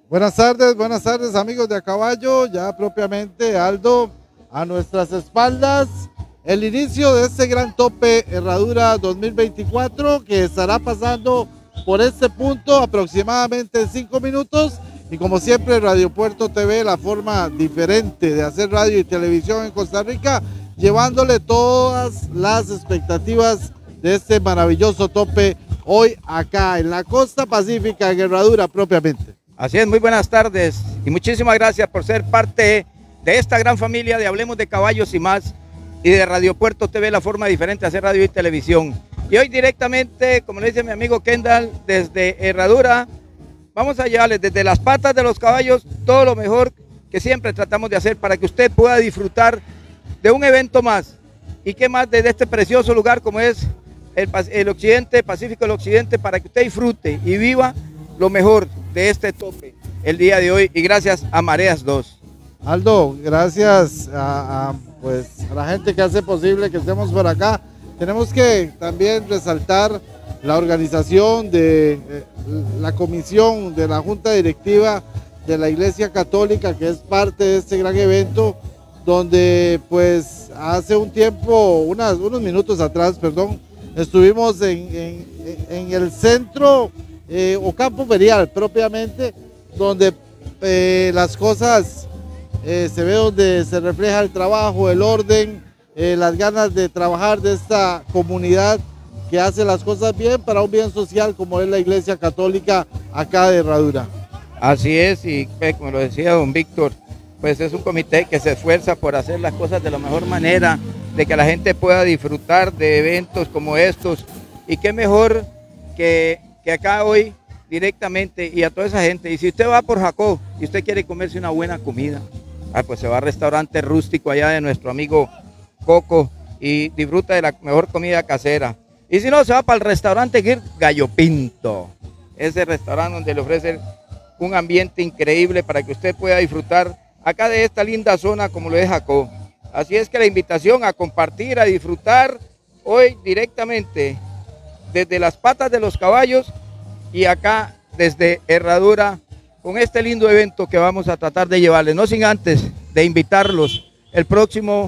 Buenas tardes amigos de A Caballo, ya propiamente Aldo, a nuestras espaldas, el inicio de este gran tope Herradura 2024 que estará pasando por este punto aproximadamente en 5 minutos y como siempre Radio Puerto TV, la forma diferente de hacer radio y televisión en Costa Rica, llevándole todas las expectativas de este maravilloso tope hoy acá en la costa pacífica en Herradura propiamente. Así es, muy buenas tardes y muchísimas gracias por ser parte de esta gran familia de Hablemos de Caballos y más y de Radio Puerto TV, la forma diferente de hacer radio y televisión. Y hoy directamente, como le dice mi amigo Kendall, desde Herradura, vamos a llevarles desde las patas de los caballos todo lo mejor que siempre tratamos de hacer para que usted pueda disfrutar de un evento más. Y qué más desde este precioso lugar como es el Occidente, Pacífico del Occidente, para que usted disfrute y viva lo mejor de este tope el día de hoy y gracias a Mareas 2. Aldo, gracias a la gente que hace posible que estemos por acá. Tenemos que también resaltar la organización de la comisión de la Junta Directiva de la Iglesia Católica, que es parte de este gran evento, donde pues hace un tiempo, unos minutos atrás, perdón, estuvimos en el centro o campo ferial propiamente, donde las cosas se ve, donde se refleja el trabajo, el orden, las ganas de trabajar de esta comunidad que hace las cosas bien para un bien social como es la Iglesia Católica acá de Herradura. Así es, y como lo decía don Víctor, pues es un comité que se esfuerza por hacer las cosas de la mejor manera, de que la gente pueda disfrutar de eventos como estos, y qué mejor que acá hoy directamente y a toda esa gente. Y si usted va por Jacob y usted quiere comerse una buena comida, pues se va al restaurante rústico allá de nuestro amigo Coco y disfruta de la mejor comida casera. Y si no, se va para el restaurante Gallo Pinto, ese restaurante donde le ofrecen un ambiente increíble para que usted pueda disfrutar acá de esta linda zona como lo es Jacob. Así es que la invitación a compartir, a disfrutar hoy directamente desde las patas de los caballos y acá desde Herradura con este lindo evento que vamos a tratar de llevarles, no sin antes de invitarlos el próximo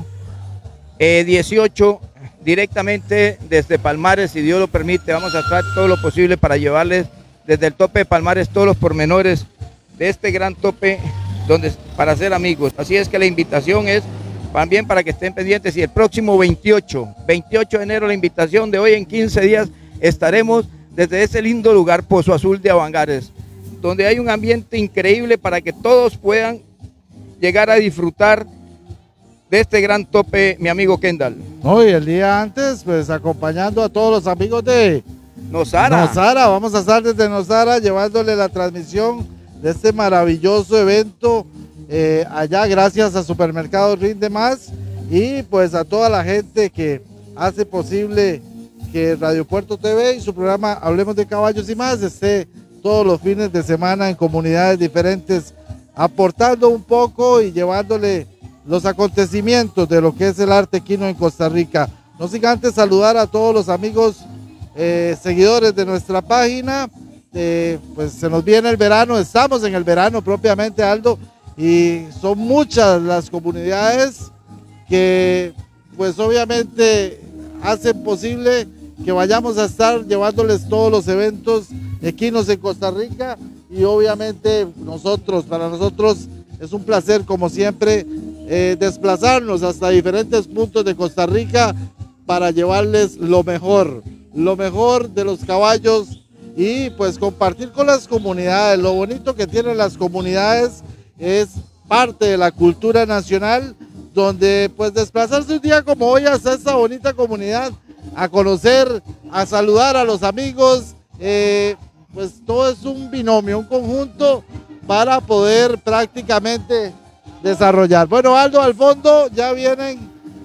18 directamente desde Palmares, si Dios lo permite. Vamos a hacer todo lo posible para llevarles desde el tope de Palmares todos los pormenores de este gran tope para ser amigos. Así es que la invitación es también para que estén pendientes y el próximo 28 de enero la invitación de hoy en 15 días estaremos desde ese lindo lugar Pozo Azul de Avangares, donde hay un ambiente increíble para que todos puedan llegar a disfrutar de este gran tope, mi amigo Kendall. Hoy, el día antes, pues acompañando a todos los amigos de Nosara. Vamos a estar desde Nosara llevándole la transmisión de este maravilloso evento allá, gracias a Supermercado Rinde Más y pues a toda la gente que hace posible que Radio Puerto TV y su programa Hablemos de Caballos y más esté todos los fines de semana en comunidades diferentes, aportando un poco y llevándole los acontecimientos de lo que es el arte equino en Costa Rica. No sin antes saludar a todos los amigos seguidores de nuestra página. Pues se nos viene el verano, estamos en el verano propiamente, Aldo, y son muchas las comunidades que pues obviamente hacen posible que vayamos a estar llevándoles todos los eventos equinos en Costa Rica y obviamente para nosotros es un placer como siempre desplazarnos hasta diferentes puntos de Costa Rica para llevarles lo mejor de los caballos y pues compartir con las comunidades. Lo bonito que tienen las comunidades es parte de la cultura nacional, donde pues desplazarse un día como hoy hasta esta bonita comunidad a conocer, a saludar a los amigos, pues todo es un binomio, un conjunto para poder prácticamente desarrollar. Bueno, Aldo, al fondo ya vienen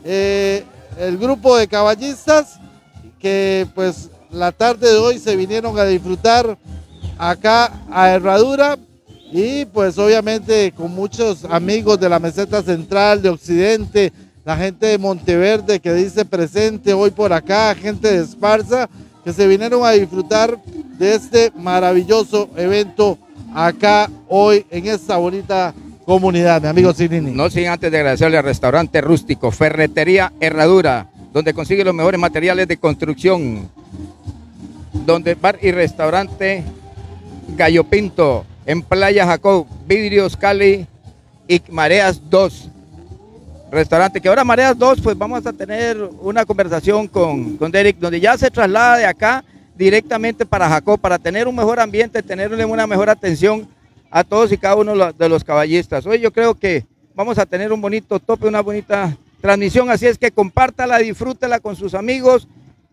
el grupo de caballistas que pues la tarde de hoy se vinieron a disfrutar acá a Herradura y pues obviamente con muchos amigos de la meseta central, de Occidente, la gente de Monteverde que dice presente hoy por acá, gente de Esparza que se vinieron a disfrutar de este maravilloso evento acá hoy en esta bonita comunidad, mi amigo Zinini. No sin antes de agradecerle al restaurante rústico, Ferretería Herradura, donde consigue los mejores materiales de construcción, donde bar y restaurante Gallo Pinto, en Playa Jacob, Vidrios Cali y Mareas 2. Restaurante, que ahora Mareas 2, pues vamos a tener una conversación con Derek, donde ya se traslada de acá directamente para Jacob, para tener un mejor ambiente, tenerle una mejor atención a todos y cada uno de los caballistas. Hoy yo creo que vamos a tener un bonito tope, una bonita transmisión, así es que compártala, disfrútela con sus amigos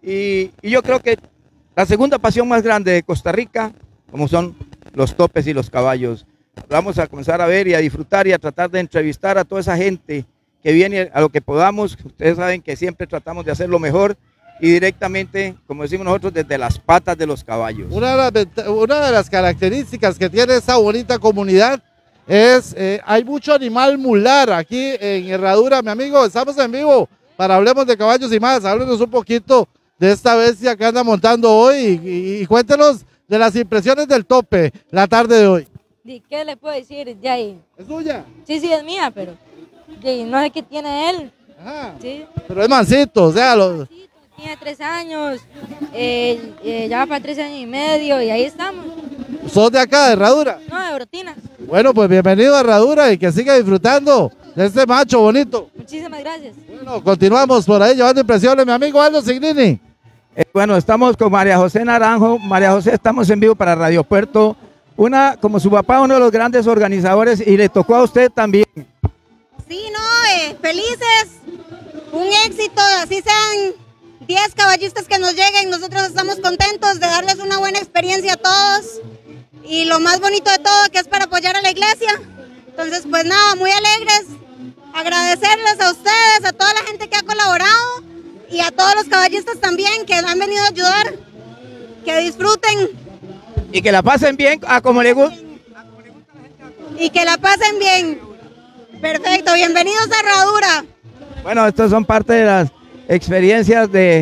y yo creo que la segunda pasión más grande de Costa Rica, como son los topes y los caballos. Vamos a comenzar a ver y a disfrutar y a tratar de entrevistar a toda esa gente que viene a lo que podamos. Ustedes saben que siempre tratamos de hacer lo mejor y directamente, como decimos nosotros, desde las patas de los caballos. Una de las características que tiene esta bonita comunidad es, hay mucho animal mular aquí en Herradura, mi amigo. Estamos en vivo para Hablemos de Caballos y más. Háblenos un poquito de esta bestia que anda montando hoy y cuéntenos de las impresiones del tope la tarde de hoy. ¿Y qué le puedo decir, Jay? ¿Es tuya? Sí, es mía, pero Jay, no sé qué tiene él. Ajá. Sí. Pero es mansito, o sea, Tiene 3 años, ya va para 3 años y medio y ahí estamos. ¿Sos de acá, de Herradura? No, de Brotina. Bueno, pues bienvenido a Herradura y que siga disfrutando de este macho bonito. Muchísimas gracias. Bueno, continuamos por ahí llevando impresiones, mi amigo Aldo Zinini. Bueno, estamos con María José Naranjo. María José, estamos en vivo para Radio Puerto. Como su papá, uno de los grandes organizadores, y le tocó a usted también. Sí, no, felices, un éxito, así sean 10 caballistas que nos lleguen, nosotros estamos contentos de darles una buena experiencia a todos y lo más bonito de todo que es para apoyar a la iglesia. Entonces, pues nada, muy alegres, agradecerles a ustedes, a toda la gente que ha colaborado y a todos los caballistas también que han venido a ayudar, que disfruten. Y que la pasen bien, como le gusta. Y que la pasen bien. Perfecto, bienvenidos a Herradura. Bueno, estas son parte de las experiencias de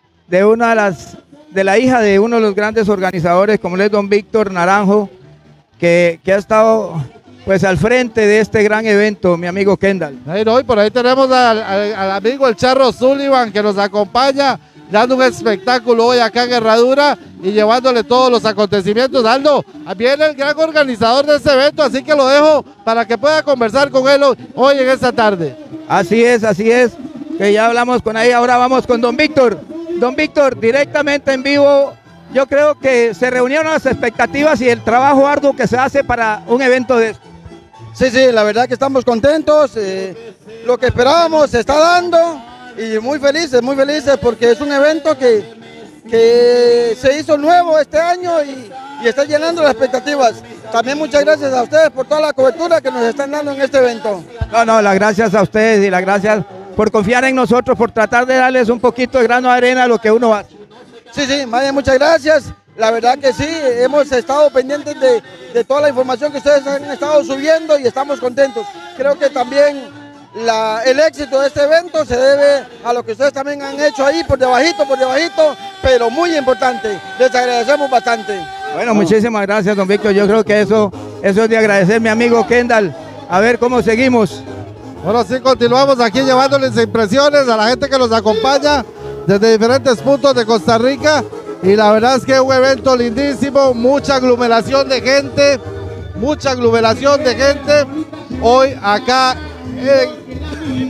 la hija de uno de los grandes organizadores, como es don Víctor Naranjo, que ha estado pues al frente de este gran evento, mi amigo Kendall. Hoy por ahí tenemos al amigo el Charro Sullivan que nos acompaña, dando un espectáculo hoy acá en Herradura y llevándole todos los acontecimientos. Aldo, viene el gran organizador de este evento, así que lo dejo para que pueda conversar con él hoy en esta tarde. Así es, que ya hablamos con ahí, ahora vamos con don Víctor. Don Víctor, directamente en vivo, yo creo que se reunieron las expectativas y el trabajo arduo que se hace para un evento de esto. Sí, la verdad que estamos contentos, lo que esperábamos se está dando y muy felices porque es un evento que se hizo nuevo este año y está llenando las expectativas. También muchas gracias a ustedes por toda la cobertura que nos están dando en este evento. No, las gracias a ustedes y las gracias por confiar en nosotros, por tratar de darles un poquito de grano de arena a lo que uno hace. Sí, María, muchas gracias. La verdad que sí, hemos estado pendientes de toda la información que ustedes han estado subiendo y estamos contentos. Creo que también el éxito de este evento se debe a lo que ustedes también han hecho ahí por debajito, pero muy importante. Les agradecemos bastante. Bueno, muchísimas gracias, don Víctor. Yo creo que eso es de agradecer, mi amigo Kendall. A ver cómo seguimos. Bueno, sí, continuamos aquí llevándoles impresiones a la gente que nos acompaña desde diferentes puntos de Costa Rica. Y la verdad es que es un evento lindísimo, mucha aglomeración de gente hoy acá en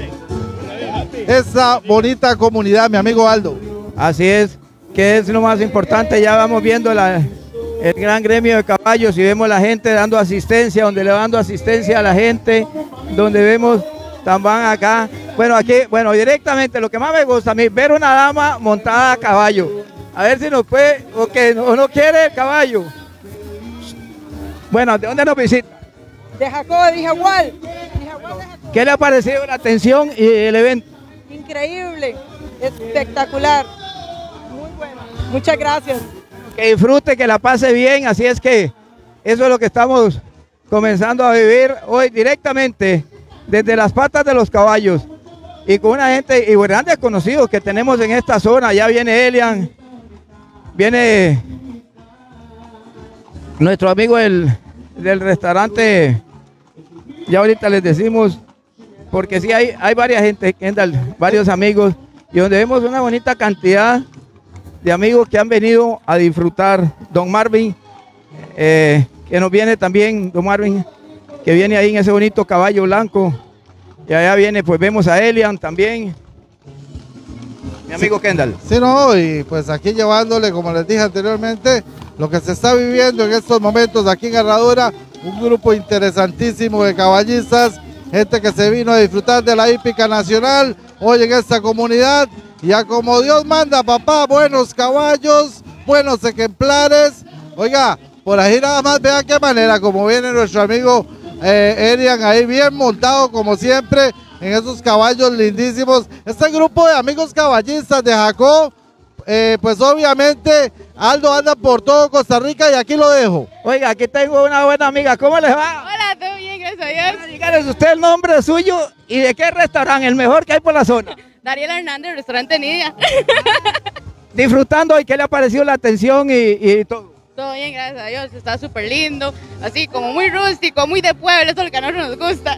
esta bonita comunidad, mi amigo Aldo. Así es, que es lo más importante. Ya vamos viendo el gran gremio de caballos y vemos la gente dando asistencia, donde le dando asistencia a la gente, donde vemos también acá. Bueno, directamente lo que más me gusta a mí, ver una dama montada a caballo. A ver si nos puede, o no quiere el caballo. Bueno, ¿de dónde nos visita? De Jacob, de Jaguar. ¿Qué le ha parecido la atención y el evento? Increíble, espectacular, muy bueno. Muchas gracias. Que disfrute, que la pase bien, así es que eso es lo que estamos comenzando a vivir hoy directamente desde las patas de los caballos y con una gente y grandes conocidos que tenemos en esta zona. Ya viene Elian, viene nuestro amigo del restaurante, ya ahorita les decimos, porque sí hay varias gente, Kendall, varios amigos, y donde vemos una bonita cantidad de amigos que han venido a disfrutar. Don Marvin, que nos viene también, don Marvin, que viene ahí en ese bonito caballo blanco, y allá viene, pues vemos a Elian también, mi amigo Kendall. Sí, no, y pues aquí llevándole, como les dije anteriormente, lo que se está viviendo en estos momentos aquí en Herradura, un grupo interesantísimo de caballistas, gente que se vino a disfrutar de la hípica nacional hoy en esta comunidad, y ya como Dios manda, papá, buenos caballos, buenos ejemplares. Oiga, por ahí nada más vea qué manera como viene nuestro amigo Elian ahí bien montado como siempre en esos caballos lindísimos. Este grupo de amigos caballistas de Jacó, pues obviamente Aldo anda por todo Costa Rica y aquí lo dejo. Oiga, aquí tengo una buena amiga, ¿cómo les va? Hola, todo bien, gracias a Dios. Díganos usted el nombre suyo y de qué restaurante, el mejor que hay por la zona. Dariela Hernández, restaurante Nidia. Disfrutando, ¿y qué le ha parecido la atención y todo? Todo bien, gracias a Dios, está súper lindo, así como muy rústico, muy de pueblo, eso es lo que a nosotros nos gusta.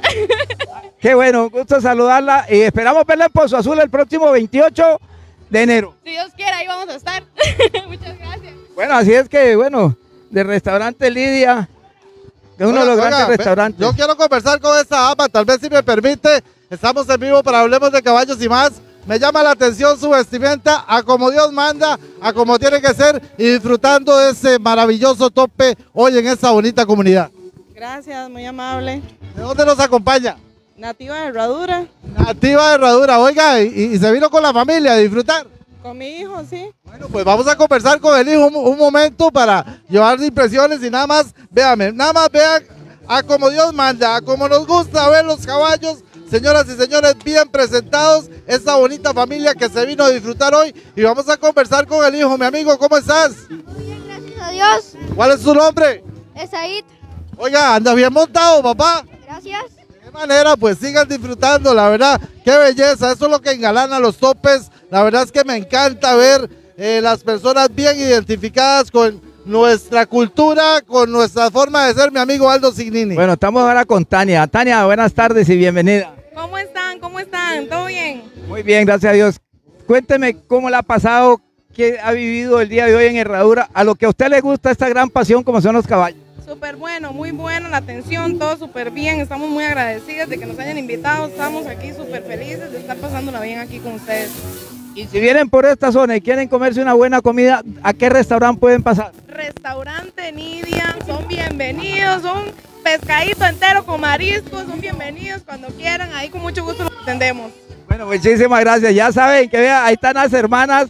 Qué bueno, gusto saludarla y esperamos verla en Pozo Azul el próximo 28 de enero. Si Dios quiera, ahí vamos a estar. Muchas gracias. Bueno, así es que, bueno, del restaurante Lidia, que es uno de los grandes restaurantes. Yo quiero conversar con esta dama, tal vez si me permite, estamos en vivo para Hablemos de Caballos y Más. Me llama la atención su vestimenta, a como Dios manda, a como tiene que ser, y disfrutando de ese maravilloso tope hoy en esta bonita comunidad. Gracias, muy amable. ¿De dónde nos acompaña? Nativa de Herradura, Nativa de Herradura, oiga, y se vino con la familia a disfrutar. con mi hijo, sí. Bueno, pues vamos a conversar con el hijo un momento para llevar impresiones y nada más, véame, nada más vean a como Dios manda, a como nos gusta ver los caballos. Señoras y señores, bien presentados, esta bonita familia que se vino a disfrutar hoy, y vamos a conversar con el hijo. Mi amigo, ¿cómo estás? Muy bien, gracias a Dios. ¿Cuál es su nombre? Es Aid. Oiga, anda bien montado, papá. Gracias. De qué manera, pues sigan disfrutando, la verdad, qué belleza, eso es lo que engalana los topes. La verdad es que me encanta ver las personas bien identificadas con nuestra cultura, con nuestra forma de ser, mi amigo Aldo Signini. Bueno, estamos ahora con Tania. Tania, buenas tardes y bienvenida. ¿Cómo están? ¿Cómo están? ¿Todo bien? Muy bien, gracias a Dios. Cuénteme cómo le ha pasado, qué ha vivido el día de hoy en Herradura, a lo que a usted le gusta esta gran pasión como son los caballos. Súper bueno, muy buena la atención, todo súper bien. Estamos muy agradecidas de que nos hayan invitado. Estamos aquí súper felices de estar pasándola bien aquí con ustedes. Y si vienen por esta zona y quieren comerse una buena comida, ¿a qué restaurante pueden pasar? Restaurante Nidia, son bienvenidos, son pescadito entero con mariscos, son bienvenidos cuando quieran, ahí con mucho gusto los atendemos. Bueno, muchísimas gracias. Ya saben que vean, ahí están las hermanas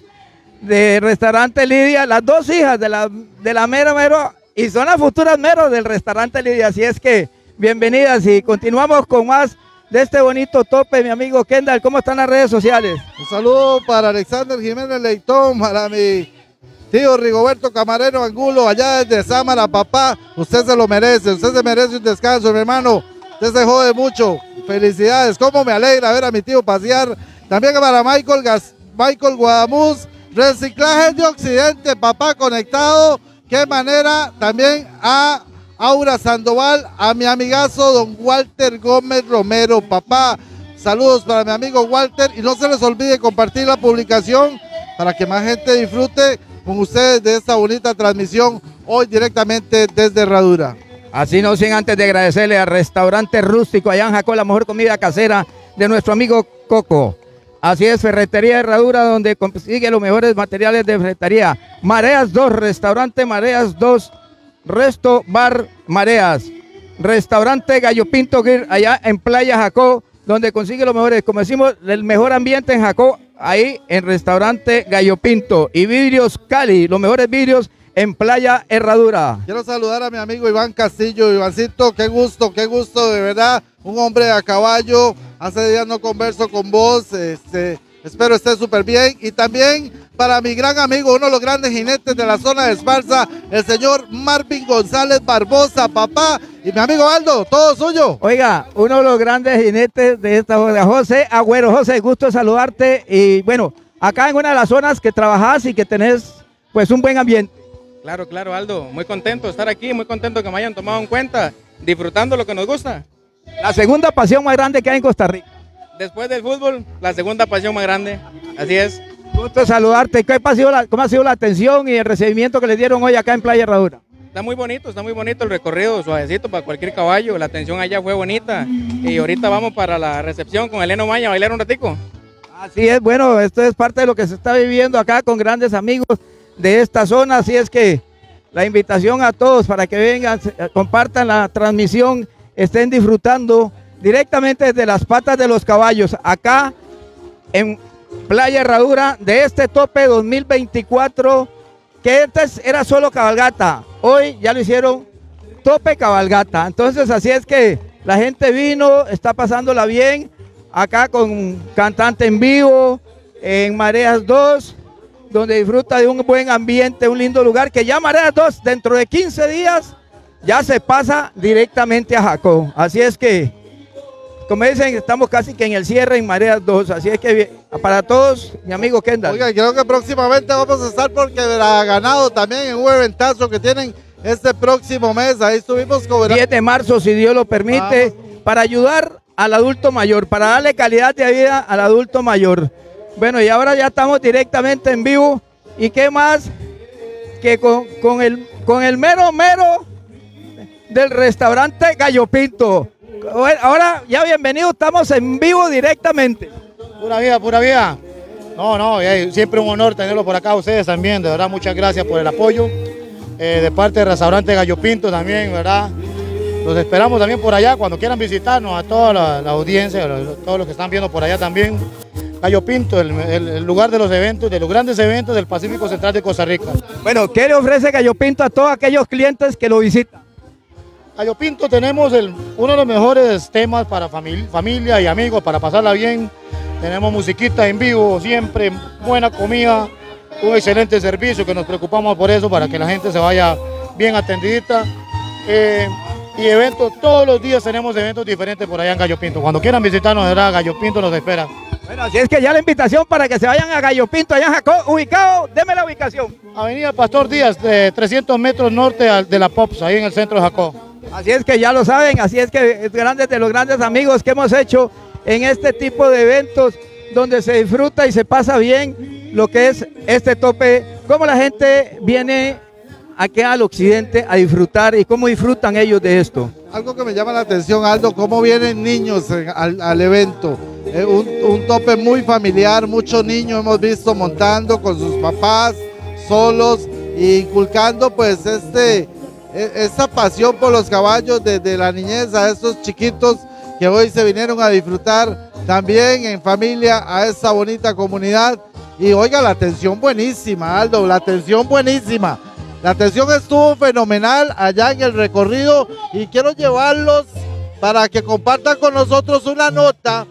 de restaurante Lidia, las dos hijas de la mero, y son las futuras meros del restaurante Lidia. Así es que bienvenidas y continuamos con más de este bonito tope, mi amigo Kendall. ¿Cómo están las redes sociales? Un saludo para Alexander Jiménez Leitón, para mi tío Rigoberto Camarero Angulo, allá desde Sámara, papá. Usted se lo merece, usted se merece un descanso, mi hermano. Usted se jode mucho. Felicidades, cómo me alegra ver a mi tío pasear. También para Michael Guadamuz, Reciclaje de Occidente, papá, conectado. Qué manera. También a Aura Sandoval, a mi amigazo don Walter Gómez Romero, papá. Saludos para mi amigo Walter, y no se les olvide compartir la publicación para que más gente disfrute con ustedes de esta bonita transmisión hoy directamente desde Herradura. Así no sin antes de agradecerle al restaurante rústico allá en Jacó, la mejor comida casera de nuestro amigo Coco. Así es, Ferretería Herradura, donde consigue los mejores materiales de ferretería. Mareas 2, restaurante Mareas 2, Resto Bar Mareas. Restaurante Gallo Pinto Grill, allá en Playa Jacó, donde consigue los mejores, como decimos, el mejor ambiente en Jacó, ahí en Restaurante Gallo Pinto. Y Vidrios Cali, los mejores vidrios en Playa Herradura. Quiero saludar a mi amigo Iván Castillo. Ivancito, qué gusto, de verdad, un hombre a caballo. Hace días no converso con vos, espero esté súper bien. Y también para mi gran amigo, uno de los grandes jinetes de la zona de Esparza, el señor Marvin González Barbosa, papá. Y mi amigo Aldo, todo suyo. Oiga, uno de los grandes jinetes de esta zona, José Agüero. José, gusto saludarte. Y bueno, acá en una de las zonas que trabajás y que tenés pues un buen ambiente. Claro, claro, Aldo, muy contento de estar aquí, muy contento que me hayan tomado en cuenta, disfrutando lo que nos gusta. La segunda pasión más grande que hay en Costa Rica. Después del fútbol, la segunda pasión más grande, así es. Gusto saludarte. ¿Cómo ha sido la atención y el recibimiento que le dieron hoy acá en Playa Herradura? Está muy bonito el recorrido, suavecito para cualquier caballo, la atención allá fue bonita y ahorita vamos para la recepción con Eleno Maya a bailar un ratico. Así es, bueno, esto es parte de lo que se está viviendo acá con grandes amigos de esta zona, así es que la invitación a todos para que vengan, compartan la transmisión, estén disfrutando directamente desde las patas de los caballos, acá en Playa Herradura, de este tope 2024, que antes era solo cabalgata, hoy ya lo hicieron tope cabalgata, entonces así es que la gente vino, está pasándola bien, acá con cantante en vivo, en Mareas 2, donde disfruta de un buen ambiente, un lindo lugar, que ya Mareas 2 dentro de 15 días ya se pasa directamente a Jacó, así es que, como dicen, estamos casi que en el cierre en Mareas 2, así es que para todos, mi amigo Kendall. Oiga, creo que próximamente vamos a estar porque ha ganado también en un eventazo que tienen este próximo mes, ahí estuvimos cobrando. 10 de marzo, si Dios lo permite, para ayudar al adulto mayor, para darle calidad de vida al adulto mayor. Bueno, y ahora ya estamos directamente en vivo, y qué más que con el mero del restaurante Gallo Pinto. Ahora ya bienvenido, estamos en vivo directamente. Pura vida, pura vida. No, siempre un honor tenerlo por acá, ustedes también, de verdad, muchas gracias por el apoyo. De parte del restaurante Gallo Pinto también, ¿verdad? Los esperamos también por allá, cuando quieran visitarnos, a toda la audiencia, todos los que están viendo por allá también. Gallo Pinto, el lugar de los eventos, de los grandes eventos del Pacífico Central de Costa Rica. Bueno, ¿qué le ofrece Gallo Pinto a todos aquellos clientes que lo visitan? Gallo Pinto tenemos uno de los mejores temas para familia y amigos, para pasarla bien. Tenemos musiquita en vivo siempre, buena comida, un excelente servicio, que nos preocupamos por eso, para que la gente se vaya bien atendidita. Y eventos, todos los días tenemos eventos diferentes por allá en Gallo Pinto. Cuando quieran visitarnos, de verdad, Gallo Pinto nos espera. Bueno, así es que ya la invitación para que se vayan a Gallo Pinto, allá en Jacó, ubicado, deme la ubicación. Avenida Pastor Díaz, de 300 metros norte de la Pops, ahí en el centro de Jacó. Así es que ya lo saben, así es que es grande de los grandes amigos que hemos hecho en este tipo de eventos, donde se disfruta y se pasa bien lo que es este tope, cómo la gente viene aquí al occidente a disfrutar y cómo disfrutan ellos de esto. Algo que me llama la atención, Aldo, cómo vienen niños al evento, un tope muy familiar, muchos niños hemos visto montando con sus papás, solos, e inculcando pues esta pasión por los caballos desde la niñez a estos chiquitos que hoy se vinieron a disfrutar también en familia a esta bonita comunidad. Y oiga, la atención buenísima, Aldo, la atención buenísima. La atención estuvo fenomenal allá en el recorrido, y quiero llevarlos para que compartan con nosotros una nota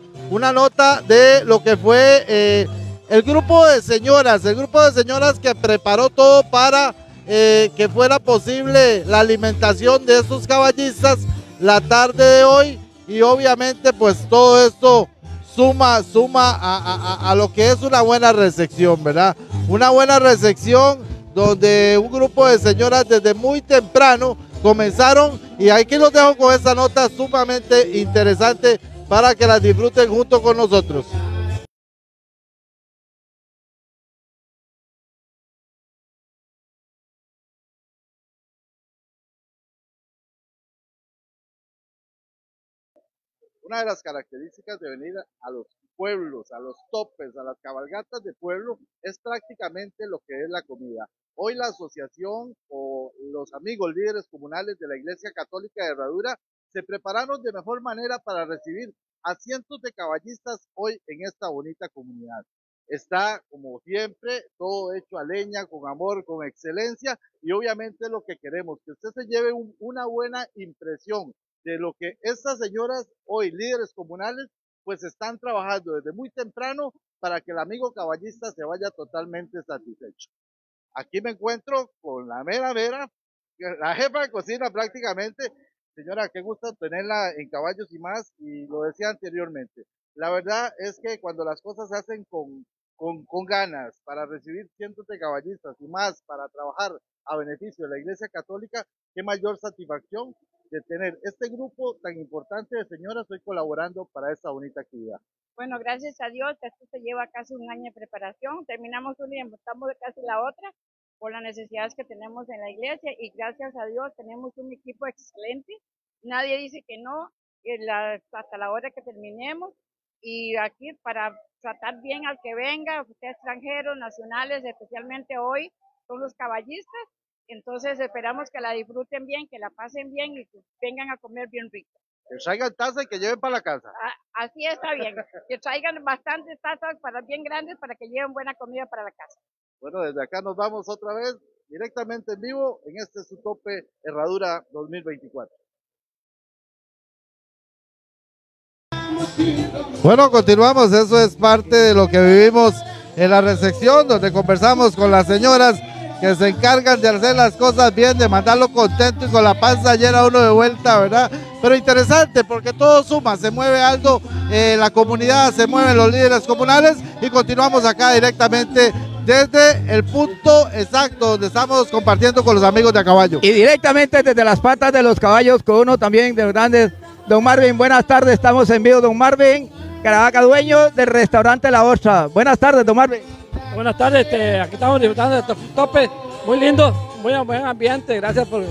de lo que fue el grupo de señoras que preparó todo para que fuera posible la alimentación de estos caballistas la tarde de hoy. Y obviamente pues todo esto suma a lo que es una buena recepción, ¿verdad? Una buena recepción donde un grupo de señoras desde muy temprano comenzaron, y aquí los dejo con esta nota sumamente interesante para que las disfruten junto con nosotros. Una de las características de venir a los pueblos, a los topes, a las cabalgatas de pueblo, es prácticamente lo que es la comida. Hoy la asociación o los amigos líderes comunales de la Iglesia Católica de Herradura se prepararon de mejor manera para recibir a cientos de caballistas hoy en esta bonita comunidad. Está, como siempre, todo hecho a leña, con amor, con excelencia, y obviamente lo que queremos, que usted se lleve una buena impresión de lo que estas señoras, hoy líderes comunales, pues están trabajando desde muy temprano para que el amigo caballista se vaya totalmente satisfecho. Aquí me encuentro con la mera, la jefa de cocina prácticamente. Señora, qué gusto tenerla en Caballos y Más, y lo decía anteriormente. La verdad es que cuando las cosas se hacen con con ganas para recibir cientos de caballistas y más para trabajar a beneficio de la Iglesia Católica, qué mayor satisfacción de tener este grupo tan importante de señoras hoy colaborando para esta bonita actividad. Bueno, gracias a Dios, esto se lleva casi un año de preparación, terminamos una y empezamos casi la otra por las necesidades que tenemos en la iglesia y gracias a Dios tenemos un equipo excelente, nadie dice que no, hasta la hora que terminemos y aquí para tratar bien al que venga, extranjeros, nacionales, especialmente hoy son los caballistas, entonces esperamos que la disfruten bien, que la pasen bien y que vengan a comer bien rico. Que traigan taza y que lleven para la casa. Así está bien, que traigan bastantes tazas bien grandes para que lleven buena comida para la casa. Bueno, desde acá nos vamos otra vez directamente en vivo en este su tope Herradura 2024. Bueno, continuamos, eso es parte de lo que vivimos en la recepción, donde conversamos con las señoras que se encargan de hacer las cosas bien, de mandarlo contento y con la panza llena uno de vuelta, ¿verdad? Pero interesante porque todo suma, se mueve algo, la comunidad, se mueven los líderes comunales y continuamos acá directamente desde el punto exacto donde estamos compartiendo con los amigos de a caballo. Y directamente desde las patas de los caballos con uno también de los grandes, don Marvin, buenas tardes, estamos en vivo, don Marvin Caravaca, dueño del restaurante La Ostra. Buenas tardes, don Marvin. Buenas tardes, aquí estamos disfrutando de tope, muy lindo, muy buen ambiente, gracias por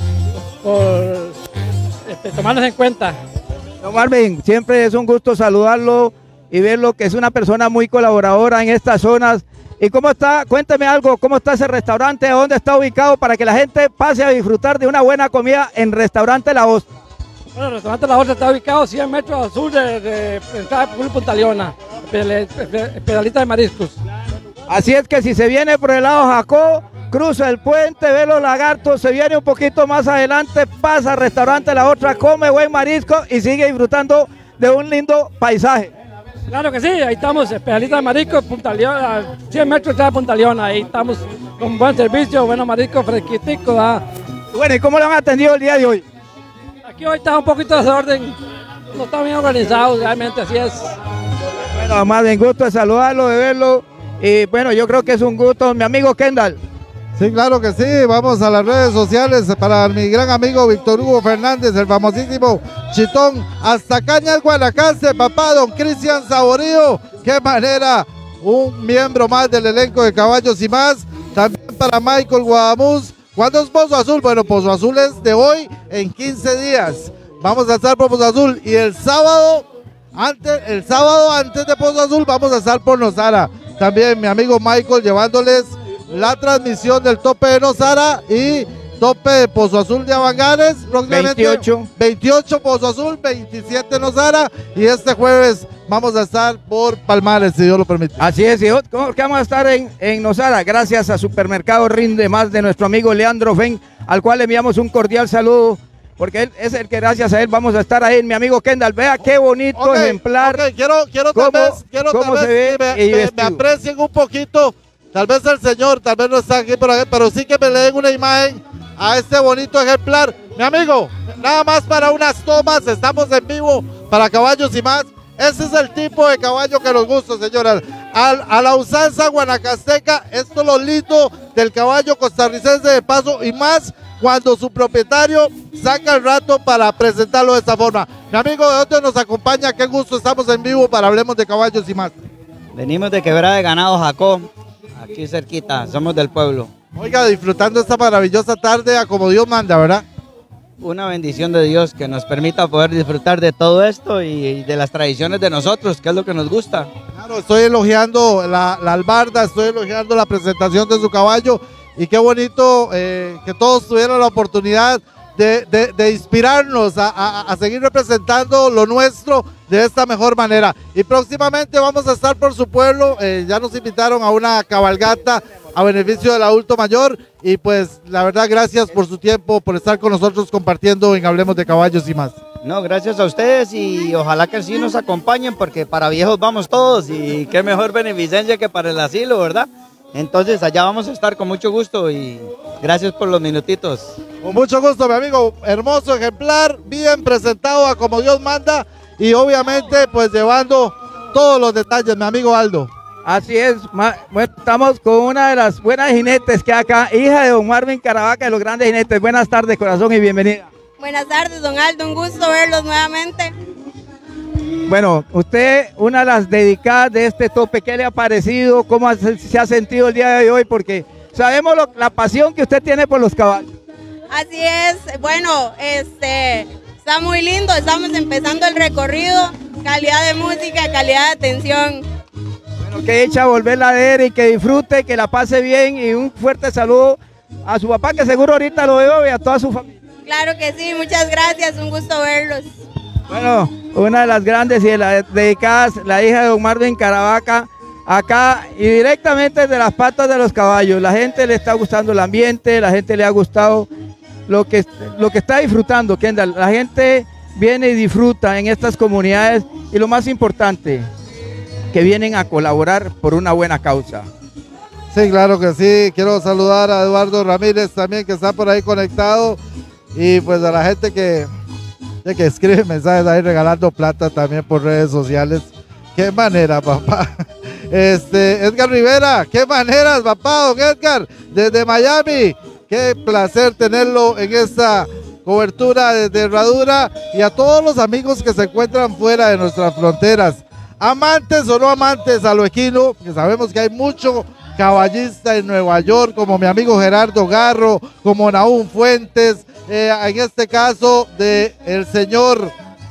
tomarnos en cuenta. Don Marvin, siempre es un gusto saludarlo y verlo, que es una persona muy colaboradora en estas zonas. ¿Y cómo está? Cuénteme algo, ¿cómo está ese restaurante? ¿Dónde está ubicado para que la gente pase a disfrutar de una buena comida en Restaurante La Ostra? Bueno, el Restaurante La Ostra está ubicado 100 metros al sur de entrada de Punta Leona, especialista de mariscos. Así es que si se viene por el lado Jacó, cruza el puente, ve los lagartos, se viene un poquito más adelante, pasa al Restaurante La Ostra, come buen marisco y sigue disfrutando de un lindo paisaje. Claro que sí, ahí estamos, especialistas de marisco, Punta Leona, 100 metros de Punta Leona, ahí estamos con buen servicio, buenos mariscos fresquiticos. Bueno, ¿y cómo lo han atendido el día de hoy? Aquí hoy está un poquito de desorden, no está bien organizado, realmente así es. Bueno, más bien gusto de saludarlo, de verlo. Y bueno, yo creo que es un gusto, mi amigo Kendall. Sí, claro que sí, vamos a las redes sociales para mi gran amigo Víctor Hugo Fernández, el famosísimo Chitón, hasta Cañas Guanacaste, papá, don Cristian Saborío, qué manera, un miembro más del elenco de Caballos y Más, también para Michael Guadamuz. ¿Cuándo es Pozo Azul? Bueno, Pozo Azul es de hoy en 15 días, vamos a estar por Pozo Azul y el sábado antes de Pozo Azul vamos a estar por Nosara. También mi amigo Michael llevándoles la transmisión del tope de Nosara y tope de Pozo Azul de Avangares, 28 Pozo Azul, 27 Nosara y este jueves vamos a estar por Palmares, si Dios lo permite. Así es, y que vamos a estar en Nosara, gracias a Supermercado Rinde Más de nuestro amigo Leandro Fen, al cual le enviamos un cordial saludo, porque él es el que gracias a él vamos a estar ahí. Mi amigo Kendall, vea qué bonito ejemplar. Quiero tal vez que me aprecien un poquito. Tal vez el señor, tal vez no está aquí, pero sí que me le den una imagen a este bonito ejemplar. Mi amigo, nada más para unas tomas, estamos en vivo para Caballos y Más. Ese es el tipo de caballo que nos gusta, señoras. A la usanza guanacasteca, esto es lo lindo del caballo costarricense de paso y más cuando su propietario saca el rato para presentarlo de esta forma. Mi amigo, ¿de dónde nos acompaña? Qué gusto, estamos en vivo para Hablemos de Caballos y Más. Venimos de Quebrada de Ganado Jacó, aquí cerquita, somos del pueblo. Oiga, disfrutando esta maravillosa tarde a como Dios manda, ¿verdad? Una bendición de Dios que nos permita poder disfrutar de todo esto y de las tradiciones de nosotros, que es lo que nos gusta. Claro, estoy elogiando la albarda, estoy elogiando la presentación de su caballo y qué bonito que todos tuvieron la oportunidad de inspirarnos a seguir representando lo nuestro de esta mejor manera. Y próximamente vamos a estar por su pueblo, ya nos invitaron a una cabalgata a beneficio del adulto mayor y pues la verdad gracias por su tiempo, por estar con nosotros compartiendo en Hablemos de Caballos y Más. No, gracias a ustedes y ojalá que sí nos acompañen porque para viejos vamos todos y qué mejor beneficencia que para el asilo, ¿verdad? Entonces allá vamos a estar con mucho gusto y gracias por los minutitos. Con mucho gusto, mi amigo, hermoso ejemplar, bien presentado a como Dios manda y obviamente pues llevando todos los detalles, mi amigo Aldo. Así es, bueno, estamos con una de las buenas jinetes que hay acá, hija de don Marvin Caravaca, de los grandes jinetes. Buenas tardes, corazón, y bienvenida. Buenas tardes, don Aldo, un gusto verlos nuevamente. Bueno, usted, una de las dedicadas de este tope, ¿qué le ha parecido? ¿Cómo se ha sentido el día de hoy? Porque sabemos la pasión que usted tiene por los caballos. Así es, bueno, está muy lindo, estamos empezando el recorrido, calidad de música, calidad de atención. Bueno, que echa volverla a ver y que disfrute, que la pase bien, y un fuerte saludo a su papá, que seguro ahorita lo veo, y a toda su familia. Claro que sí, muchas gracias, un gusto verlos. Bueno, una de las grandes y de las dedicadas, la hija de don Marvin Caravaca, acá y directamente desde las patas de los caballos. La gente le está gustando el ambiente, la gente le ha gustado lo que está disfrutando, Kendall. La gente viene y disfruta en estas comunidades, y lo más importante, que vienen a colaborar por una buena causa. Sí, claro que sí. Quiero saludar a Eduardo Ramírez también, que está por ahí conectado, y pues a la gente que escribe mensajes ahí regalando plata también por redes sociales. Qué manera, papá. Edgar Rivera, qué maneras, papá, don Edgar, desde Miami. Qué placer tenerlo en esta cobertura desde Herradura, y a todos los amigos que se encuentran fuera de nuestras fronteras, amantes o no amantes a lo equino, que sabemos que hay mucho caballista en Nueva York, como mi amigo Gerardo Garro, como Nahum Fuentes, en este caso de el señor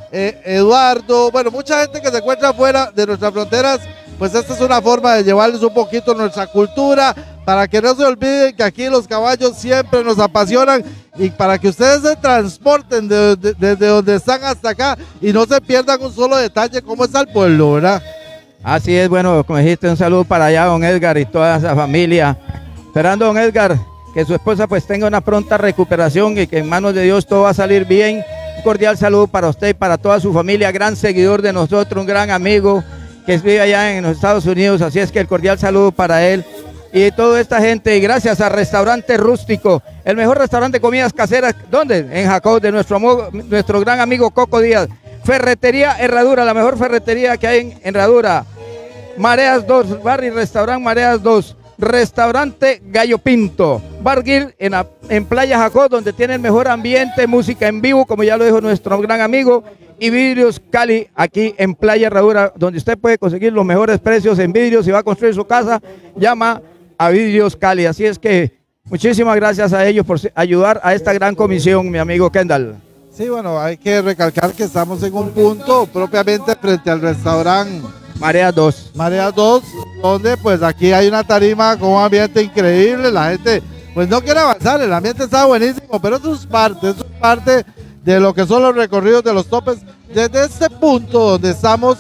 Eduardo, bueno, mucha gente que se encuentra fuera de nuestras fronteras. Pues esta es una forma de llevarles un poquito nuestra cultura, para que no se olviden que aquí los caballos siempre nos apasionan, y para que ustedes se transporten desde donde están hasta acá y no se pierdan un solo detalle como es al pueblo, ¿verdad? Así es, bueno, como dijiste, un saludo para allá, don Edgar, y toda esa familia. Esperando, don Edgar, que su esposa pues tenga una pronta recuperación, y que en manos de Dios todo va a salir bien. Un cordial saludo para usted y para toda su familia, gran seguidor de nosotros, un gran amigo que vive allá en los Estados Unidos, así es que el cordial saludo para él y toda esta gente. Y gracias a Restaurante Rústico, el mejor restaurante de comidas caseras, ¿dónde? En Jacob, de nuestro gran amigo Coco Díaz. Ferretería Herradura, la mejor ferretería que hay en Herradura. Mareas 2, Bar y Restaurante Mareas 2. Restaurante Gallo Pinto, Bar Grill en Playa Jacob, donde tiene el mejor ambiente, música en vivo, como ya lo dijo nuestro gran amigo, y Vidrios Cali, aquí en Playa Herradura, donde usted puede conseguir los mejores precios en vidrios. Si va a construir su casa, llama a Vidrios Cali. Así es que muchísimas gracias a ellos por ayudar a esta gran comisión, mi amigo Kendall. Sí, bueno, hay que recalcar que estamos en un punto propiamente frente al restaurante Mareas 2. Mareas 2, donde pues aquí hay una tarima con un ambiente increíble. La gente pues no quiere avanzar, el ambiente está buenísimo, pero eso es parte de lo que son los recorridos de los topes. Desde este punto donde estamos,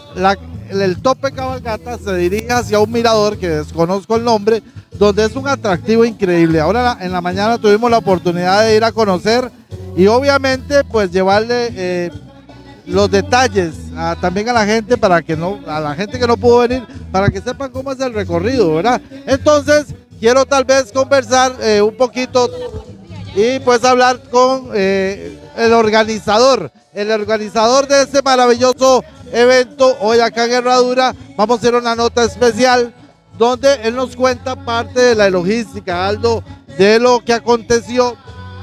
el tope cabalgata se dirige hacia un mirador que desconozco el nombre, donde es un atractivo increíble. Ahora en la mañana tuvimos la oportunidad de ir a conocer, y obviamente pues llevarle los detalles también a la gente, a la gente que no pudo venir, para que sepan cómo es el recorrido, ¿verdad? Entonces quiero tal vez conversar un poquito y pues hablar con el organizador de este maravilloso evento hoy acá en Herradura. Vamos a hacer una nota especial donde él nos cuenta parte de la logística, Aldo, de lo que aconteció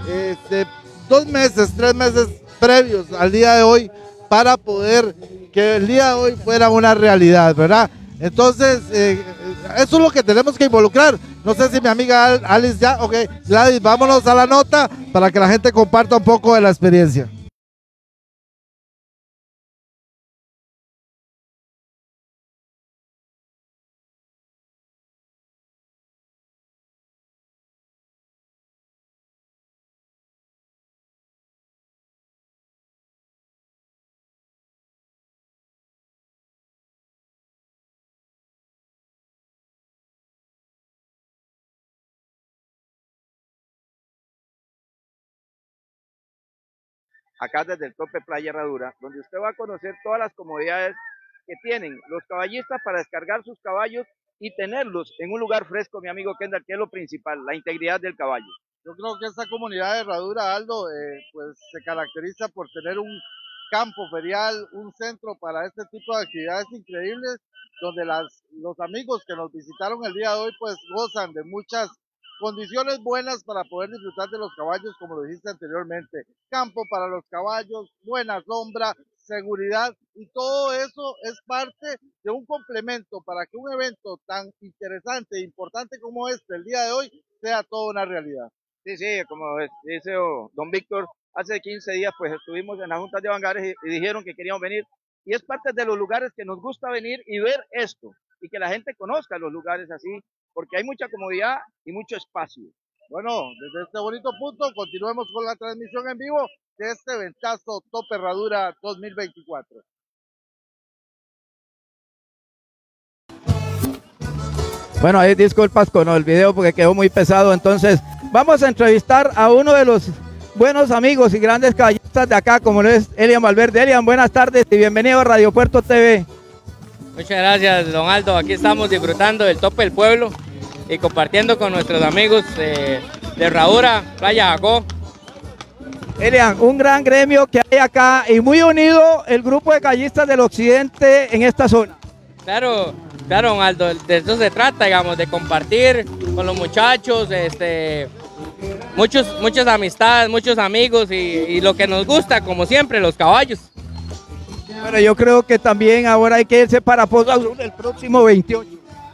2 meses, 3 meses previos al día de hoy, para poder que el día de hoy fuera una realidad, ¿verdad? Entonces, eso es lo que tenemos que involucrar. No sé si mi amiga Alice ya, ok, Gladys, vámonos a la nota para que la gente comparta un poco de la experiencia. Acá desde el tope Playa Herradura, donde usted va a conocer todas las comodidades que tienen los caballistas para descargar sus caballos y tenerlos en un lugar fresco, mi amigo Kendall, que es lo principal, la integridad del caballo. Yo creo que esta comunidad de Herradura, Aldo, pues se caracteriza por tener un campo ferial, un centro para este tipo de actividades increíbles, donde los amigos que nos visitaron el día de hoy pues gozan de muchas condiciones buenas para poder disfrutar de los caballos, como lo dijiste anteriormente. Campo para los caballos, buena sombra, seguridad, y todo eso es parte de un complemento para que un evento tan interesante e importante como este el día de hoy sea toda una realidad. Sí, como dice don Víctor, hace 15 días pues estuvimos en la Junta de Bangares y dijeron que queríamos venir, y es parte de los lugares que nos gusta venir y ver esto, y que la gente conozca los lugares así, porque hay mucha comodidad y mucho espacio. Bueno, desde este bonito punto continuemos con la transmisión en vivo de este eventazo Top Herradura 2024. Bueno, ahí disculpas con el video porque quedó muy pesado, entonces vamos a entrevistar a uno de los buenos amigos y grandes caballistas de acá, como lo es Elian Valverde. Elian, buenas tardes y bienvenido a Radio Puerto TV. Muchas gracias, don Aldo. Aquí estamos disfrutando del Tope del Pueblo y compartiendo con nuestros amigos de Herradura, Playa Jacó. Elian, un gran gremio que hay acá y muy unido el grupo de caballistas del occidente en esta zona. Claro, don Aldo, de eso se trata, digamos, de compartir con los muchachos, muchas amistades, muchos amigos y lo que nos gusta, como siempre, los caballos. Bueno, yo creo que también ahora hay que irse para Pozo Azul el próximo 28.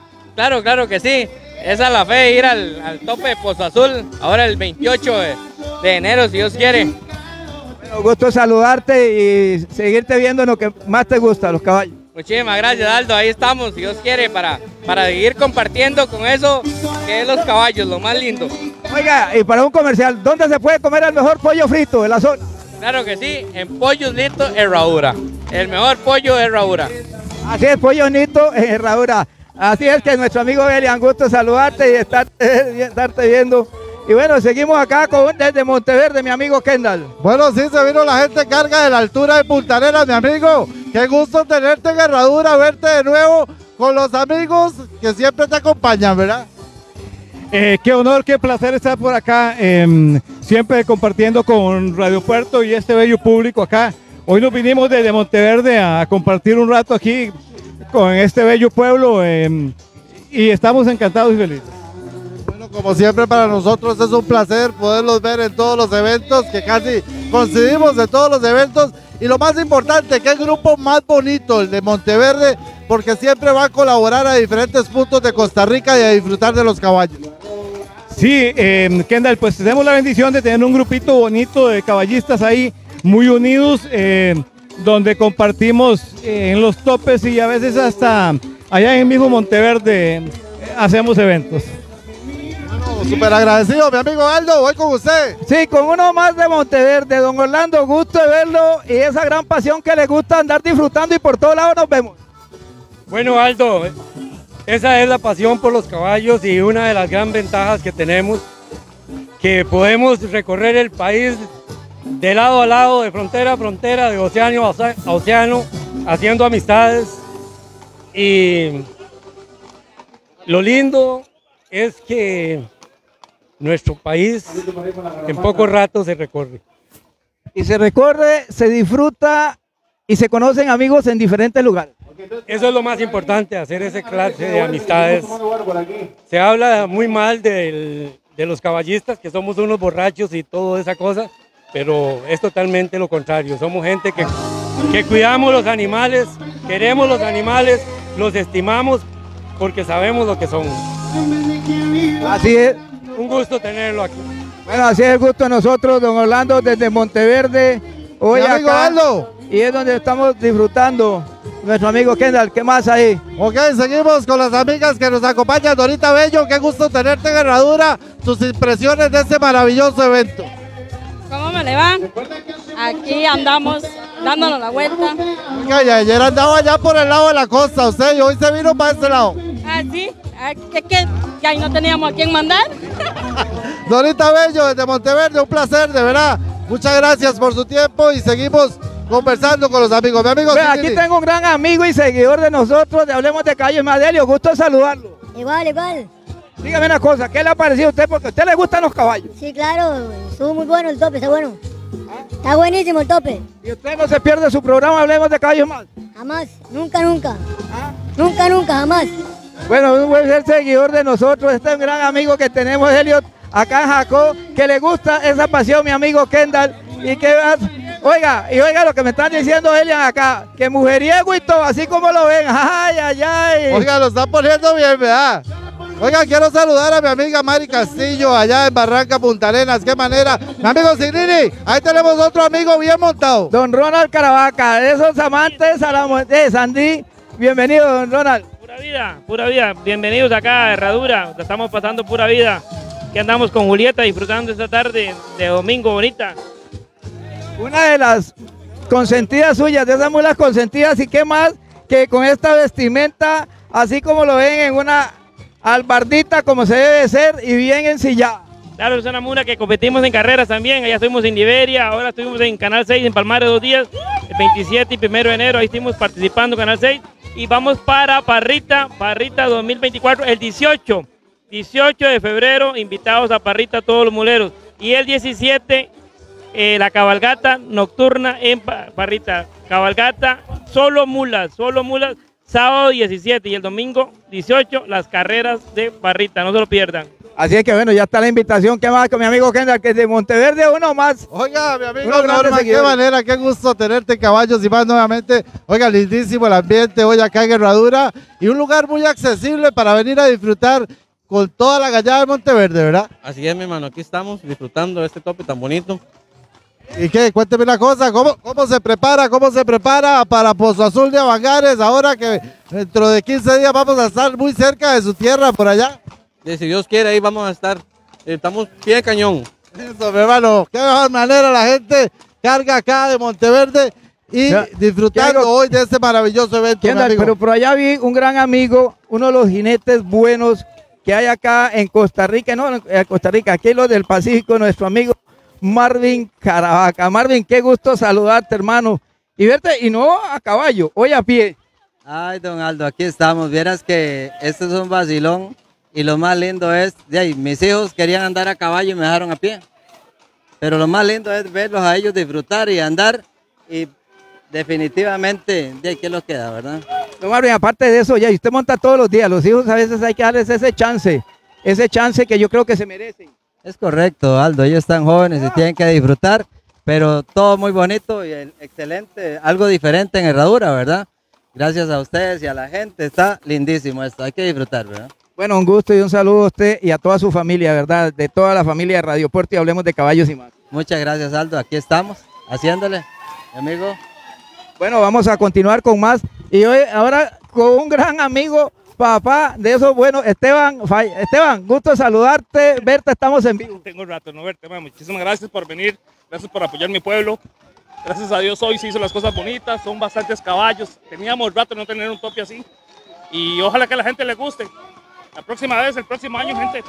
Claro que sí. Esa es la fe de ir al tope de Pozo Azul, ahora el 28 de enero, si Dios quiere. Bueno, gusto saludarte y seguirte viendo en lo que más te gusta, los caballos. Muchísimas gracias, Aldo. Ahí estamos, si Dios quiere, para seguir compartiendo con eso que es los caballos, lo más lindo. Oiga, y para un comercial, ¿dónde se puede comer el mejor pollo frito de la zona? Claro que sí, en Pollos Nito Herradura. El mejor pollo de Herradura. Así es, Pollo Nito Herradura. Así es que nuestro amigo Elian, gusto saludarte y estarte viendo. Y bueno, seguimos acá desde Monteverde, mi amigo Kendall. Bueno, sí, se vino la gente carga de la altura de Punta Arenas, mi amigo. Qué gusto tenerte en Herradura, verte de nuevo con los amigos que siempre te acompañan, ¿verdad? Qué honor, qué placer estar por acá, siempre compartiendo con Radio Puerto y este bello público acá. Hoy nos vinimos desde Monteverde a compartir un rato aquí con este bello pueblo y estamos encantados y felices. Bueno, como siempre para nosotros es un placer poderlos ver en todos los eventos, que casi coincidimos de todos los eventos, y lo más importante, que el grupo más bonito, el de Monteverde, porque siempre va a colaborar a diferentes puntos de Costa Rica y a disfrutar de los caballos. Sí, Kendall, pues tenemos la bendición de tener un grupito bonito de caballistas ahí, muy unidos, donde compartimos en los topes y a veces hasta allá en el mismo Monteverde hacemos eventos. Bueno, súper agradecido, mi amigo Aldo, voy con usted. Sí, con uno más de Monteverde, don Orlando, gusto de verlo y esa gran pasión que le gusta andar disfrutando y por todos lados nos vemos. Bueno, Aldo, esa es la pasión por los caballos y una de las gran ventajas que tenemos, que podemos recorrer el país de lado a lado, de frontera a frontera, de océano a océano, haciendo amistades. Y lo lindo es que nuestro país en poco rato se recorre. Y se recorre, se disfruta y se conocen amigos en diferentes lugares. Eso es lo más importante, hacer esa clase de amistades. Se habla muy mal de los caballistas, que somos unos borrachos y toda esa cosa, pero es totalmente lo contrario. Somos gente que cuidamos los animales, queremos los animales, los estimamos porque sabemos lo que son. Así es. Un gusto tenerlo aquí. Bueno, así es el gusto de nosotros, don Orlando, desde Monteverde, hoy acá, Aldo. Y es donde estamos disfrutando. Nuestro amigo Kendall, ¿qué más ahí? Ok, seguimos con las amigas que nos acompañan. Dorita Bello, qué gusto tenerte en Herradura. Tus impresiones de este maravilloso evento. ¿Cómo me le va? Aquí andamos dándonos la vuelta. Oiga, y ayer andaba allá por el lado de la costa, usted, y hoy se vino para este lado. Ah, sí, que ahí no teníamos a quién mandar. Dorita Bello, desde Monteverde, un placer, de verdad. Muchas gracias por su tiempo y seguimos conversando con los amigos. Mi amigo, aquí tengo un gran amigo y seguidor de nosotros, de Hablemos de Caballos, Madelio, gusto saludarlo. Igual. Dígame una cosa, ¿qué le ha parecido a usted? Porque a usted le gustan los caballos. Sí, claro, estuvo muy bueno el tope, está bueno. Está buenísimo el tope. ¿Y usted no se pierde su programa Hablemos de Caballos Más? Jamás, nunca, nunca. Nunca, nunca, jamás. Bueno, un buen ser seguidor de nosotros. Este es un gran amigo que tenemos, Elliot, acá en Jacó, que le gusta esa pasión, mi amigo Kendall. Y que oiga lo que me están diciendo Elian acá, que mujeriego y todo, así como lo ven. Ay, ay, ay. Oiga, lo están poniendo bien, ¿verdad? Oiga, quiero saludar a mi amiga Mari Castillo allá en Barranca Punta Arenas. Qué manera. Mi amigo Sigrini, ahí tenemos otro amigo bien montado. Don Ronald Caravaca, de esos amantes a la Sandy. Bienvenido, don Ronald. Pura vida. Bienvenidos acá a Herradura. Estamos pasando pura vida. Que andamos con Julieta disfrutando esta tarde de domingo bonita. Una de las consentidas suyas, de esas mulas consentidas, y qué más que con esta vestimenta, así como lo ven en una albardita como se debe ser y bien ensillada. Claro, es una mula que competimos en carreras también. Allá estuvimos en Liberia, ahora estuvimos en Canal 6 en Palmares 2 días, el 27 y 1 de enero, ahí estuvimos participando en Canal 6 y vamos para Parrita 2024, el 18 de febrero, invitados a Parrita todos los muleros, y el 17 la cabalgata nocturna en Parrita, cabalgata solo mulas, sábado 17 y el domingo 18 las carreras de Parrita, no se lo pierdan. Así es que bueno, ya está la invitación. ¿Qué más con mi amigo Kendall, que es de Monteverde uno más? Oiga, mi amigo Norma, qué manera, qué gusto tenerte en Caballos y Más nuevamente. Oiga, lindísimo el ambiente hoy acá en Herradura y un lugar muy accesible para venir a disfrutar con toda la gallada de Monteverde, ¿verdad? Así es, mi hermano, aquí estamos disfrutando de este tope tan bonito. ¿Y qué? Cuénteme una cosa, ¿cómo se prepara para Pozo Azul de Avangares ahora que dentro de 15 días vamos a estar muy cerca de su tierra por allá? Y si Dios quiere, ahí vamos a estar. Estamos pie de cañón. Eso, mi hermano, qué mejor manera la gente carga acá de Monteverde y disfrutando hoy de este maravilloso evento. Pero por allá vi un gran amigo, uno de los jinetes buenos que hay acá en Costa Rica, aquí los del Pacífico, nuestro amigo Marvin Caravaca. Marvin, qué gusto saludarte, hermano, y verte, y no a caballo, hoy a pie. Ay, don Aldo, aquí estamos. Vieras que este es un vacilón y lo más lindo es, mis hijos querían andar a caballo y me dejaron a pie. Pero lo más lindo es verlos a ellos disfrutar y andar, y definitivamente, ¿qué los queda, verdad? Don Marvin, aparte de eso, y usted monta todos los días, los hijos a veces hay que darles ese chance que yo creo que se merecen. Es correcto, Aldo, ellos están jóvenes y tienen que disfrutar, pero todo muy bonito y excelente, algo diferente en Herradura, ¿verdad? Gracias a ustedes y a la gente, está lindísimo esto, hay que disfrutar, ¿verdad? Bueno, un gusto y un saludo a usted y a toda su familia, ¿verdad? De toda la familia de Radio Puerto y Hablemos de Caballos y Más. Muchas gracias, Aldo, aquí estamos, haciéndole, amigo. Bueno, vamos a continuar con más y hoy, ahora con un gran amigo, papá de esos buenos, Esteban, gusto saludarte, verte, estamos en vivo. Tengo un rato no verte, muchísimas gracias por venir, gracias por apoyar mi pueblo, gracias a Dios hoy se hizo las cosas bonitas, son bastantes caballos, teníamos rato no tener un tope así y ojalá que a la gente le guste. La próxima vez, el próximo año, gente,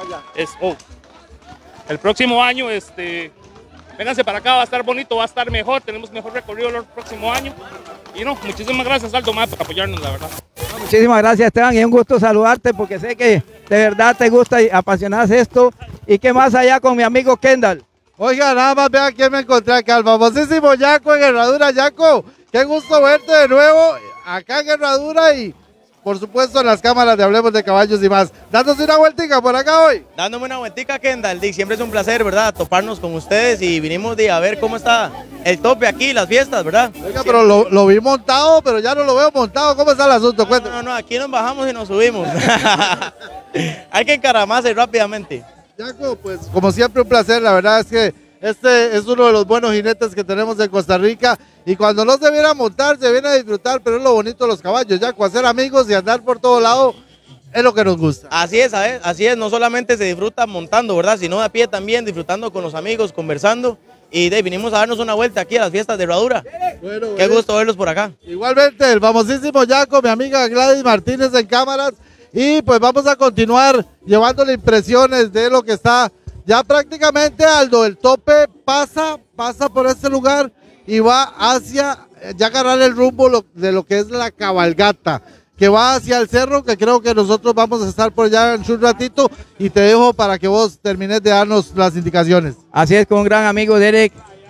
el próximo año, vénganse para acá, va a estar bonito, va a estar mejor, tenemos mejor recorrido el próximo año. Y muchísimas gracias, Aldo, más por apoyarnos, la verdad. Muchísimas gracias, Esteban, y un gusto saludarte porque sé que de verdad te gusta y apasionas esto. ¿Y qué más allá con mi amigo Kendall? Oiga, nada más vean quién me encontré acá, el famosísimo Yaco en Herradura. Yaco, qué gusto verte de nuevo acá en Herradura y por supuesto en las cámaras de Hablemos de Caballos y Más. Dándose una vueltica por acá hoy. Dándome una vueltica, Kendall, siempre es un placer, ¿verdad? Toparnos con ustedes y vinimos a ver cómo está el tope aquí, las fiestas, ¿verdad? Oiga, pero lo vi montado, pero ya no lo veo montado. ¿Cómo está el asunto? Cuéntame. No, aquí nos bajamos y nos subimos. Hay que encaramarse rápidamente. Yaco, pues como siempre un placer, la verdad es que este es uno de los buenos jinetes que tenemos en Costa Rica y cuando no se viene a montar, se viene a disfrutar, pero es lo bonito de los caballos, Yaco, hacer amigos y andar por todo lado es lo que nos gusta. Así es, ¿sabes? Así es, no solamente se disfruta montando, ¿verdad? Sino a pie también, disfrutando con los amigos, conversando y vinimos a darnos una vuelta aquí a las fiestas de Herradura. Bueno, qué gusto verlos por acá. Igualmente, el famosísimo Yaco, mi amiga Gladys Martínez en cámaras y pues vamos a continuar llevándole impresiones de lo que está. Ya prácticamente, Aldo, el tope pasa por este lugar y va hacia, ya agarrar el rumbo de lo que es la cabalgata, que va hacia el cerro, que creo que nosotros vamos a estar por allá en un ratito y te dejo para que vos termines de darnos las indicaciones. Así es, con un gran amigo Derek,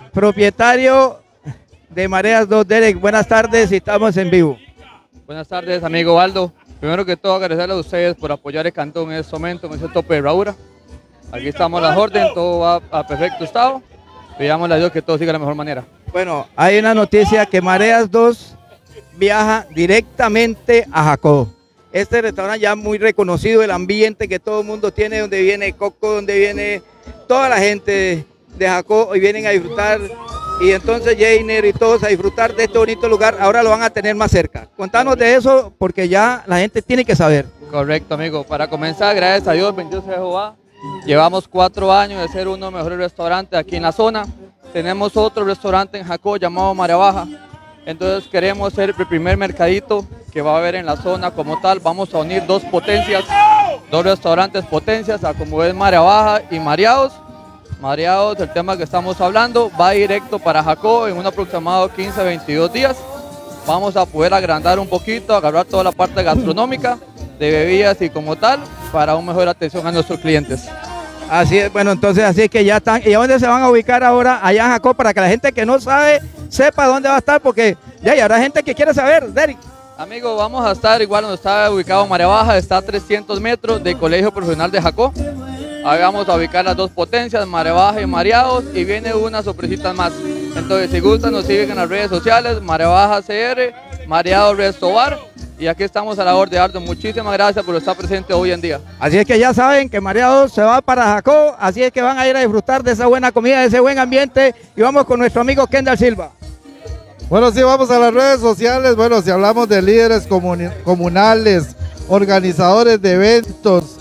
propietario de Mareas 2, Derek. Buenas tardes y estamos en vivo. Buenas tardes, amigo Aldo. Primero que todo, agradecerle a ustedes por apoyar el cantón en este momento, en ese tope de herradura. Aquí estamos a las órdenes, todo va a perfecto estado. Pidámosle a Dios que todo siga de la mejor manera. Bueno, hay una noticia que Mareas 2 viaja directamente a Jacó. Este restaurante ya muy reconocido, el ambiente que todo el mundo tiene, donde viene Coco, donde viene toda la gente de Jacó y vienen a disfrutar. Y entonces Jainer y todos a disfrutar de este bonito lugar, ahora lo van a tener más cerca. Contanos de eso porque ya la gente tiene que saber. Correcto, amigo. Para comenzar, gracias a Dios, bendito sea Jehová. Llevamos 4 años de ser uno de los mejores restaurantes aquí en la zona. Tenemos otro restaurante en Jacó llamado Marea Baja. Entonces queremos ser el primer mercadito que va a haber en la zona como tal. Vamos a unir 2 potencias, 2 restaurantes potencias, a como es Marea Baja y Mareados. Mareados, el tema que estamos hablando, va directo para Jacó en un aproximado 15-22 días. Vamos a poder agrandar un poquito, agarrar toda la parte gastronómica, de bebidas y como tal, para una mejor atención a nuestros clientes. Así es, bueno, entonces así es que ya están. ¿Y a dónde se van a ubicar ahora? Allá en Jacó, para que la gente que no sabe, sepa dónde va a estar, porque ya habrá gente que quiere saber, Derek. Amigo, vamos a estar igual donde está ubicado Marea Baja, está a 300 metros del Colegio Profesional de Jacó. Ahí vamos a ubicar las 2 potencias, Marea Baja y Mareados, y viene una sorpresita más. Entonces, si gustan, nos siguen en las redes sociales, Marea Baja CR, Mareados Resto Bar, y aquí estamos a la orden, Aldo. Muchísimas gracias por estar presente hoy en día. Así es que ya saben que Mareados se va para Jacó, así es que van a ir a disfrutar de esa buena comida, de ese buen ambiente, y vamos con nuestro amigo Kendall Silva. Bueno, sí, vamos a las redes sociales. Bueno, si hablamos de líderes comunales, organizadores de eventos,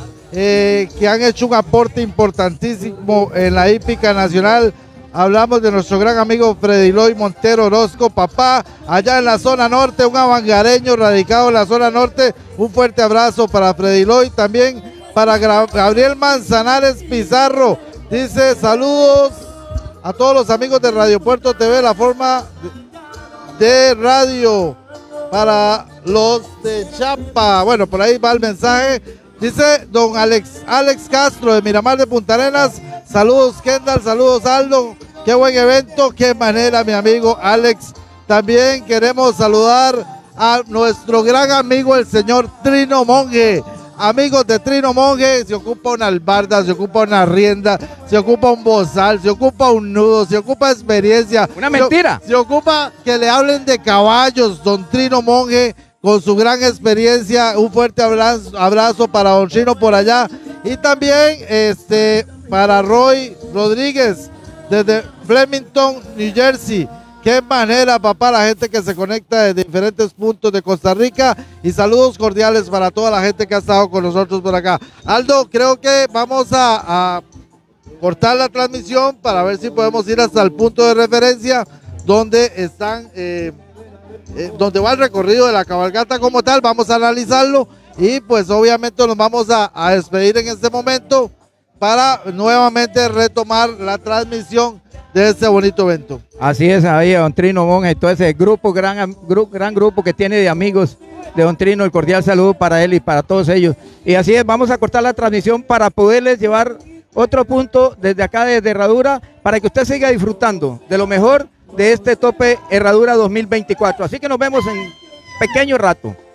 que han hecho un aporte importantísimo en la hípica nacional. Hablamos de nuestro gran amigo Frediloy Montero Orozco, papá, allá en la zona norte, un avangareño radicado en la zona norte. Un fuerte abrazo para Frediloy, también para Gabriel Manzanares Pizarro. Dice, saludos a todos los amigos de Radio Puerto TV, la forma de radio para los de Chapa. Bueno, por ahí va el mensaje. Dice don Alex Castro de Miramar de Punta Arenas, saludos Kendall, saludos Aldo, qué buen evento, qué manera mi amigo Alex. También queremos saludar a nuestro gran amigo el señor Trino Monge. Amigos de Trino Monge, se ocupa una albarda, se ocupa una rienda, se ocupa un bozal, se ocupa un nudo, se ocupa experiencia. Una mentira. Se ocupa que le hablen de caballos, don Trino Monge, con su gran experiencia. Un fuerte abrazo para don Chino por allá. Y también para Roy Rodríguez desde Flemington, New Jersey. Qué manera, papá, la gente que se conecta desde diferentes puntos de Costa Rica. Y saludos cordiales para toda la gente que ha estado con nosotros por acá. Aldo, creo que vamos a cortar la transmisión para ver si podemos ir hasta el punto de referencia donde están... donde va el recorrido de la cabalgata como tal. Vamos a analizarlo y pues obviamente nos vamos a despedir en este momento para nuevamente retomar la transmisión de este bonito evento. Así es, ahí don Trino Monge y todo ese grupo, gran grupo que tiene de amigos de don Trino. El cordial saludo para él y para todos ellos. Y así es, vamos a cortar la transmisión para poderles llevar otro punto desde acá, desde Herradura, para que usted siga disfrutando de lo mejor de este tope Herradura 2024. Así que nos vemos en pequeño rato.